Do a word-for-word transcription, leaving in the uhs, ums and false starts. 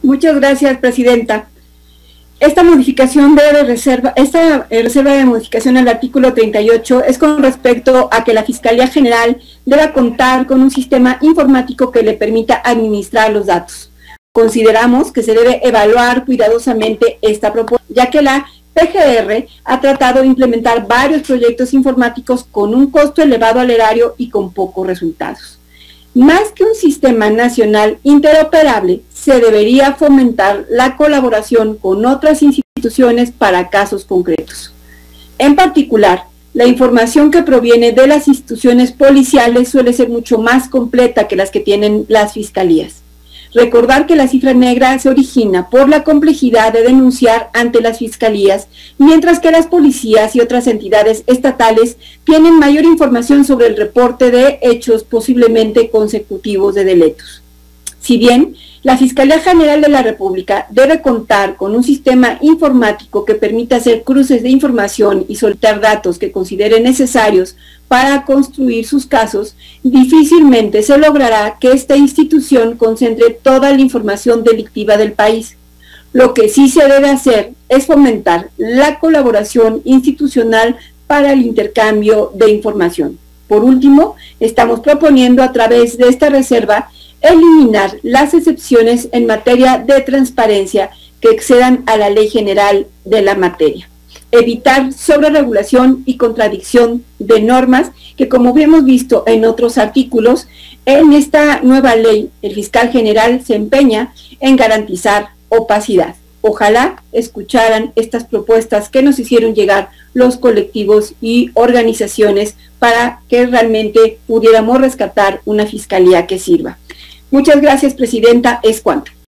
Muchas gracias, Presidenta. Esta modificación de reserva, esta reserva de modificación al artículo treinta y ocho es con respecto a que la Fiscalía General deba contar con un sistema informático que le permita administrar los datos. Consideramos que se debe evaluar cuidadosamente esta propuesta, ya que la P G R ha tratado de implementar varios proyectos informáticos con un costo elevado al erario y con pocos resultados. Más que un sistema nacional interoperable, se debería fomentar la colaboración con otras instituciones para casos concretos. En particular, la información que proviene de las instituciones policiales suele ser mucho más completa que las que tienen las fiscalías. Recordar que la cifra negra se origina por la complejidad de denunciar ante las fiscalías, mientras que las policías y otras entidades estatales tienen mayor información sobre el reporte de hechos posiblemente consecutivos de delitos. Si bien la Fiscalía General de la República debe contar con un sistema informático que permita hacer cruces de información y soltar datos que considere necesarios para construir sus casos, difícilmente se logrará que esta institución concentre toda la información delictiva del país. Lo que sí se debe hacer es fomentar la colaboración institucional para el intercambio de información. Por último, estamos proponiendo a través de esta reserva eliminar las excepciones en materia de transparencia que excedan a la ley general de la materia. Evitar sobreregulación y contradicción de normas que, como hemos visto en otros artículos, en esta nueva ley el fiscal general se empeña en garantizar opacidad. Ojalá escucharan estas propuestas que nos hicieron llegar los colectivos y organizaciones para que realmente pudiéramos rescatar una fiscalía que sirva. Muchas gracias, Presidenta. Es cuanto.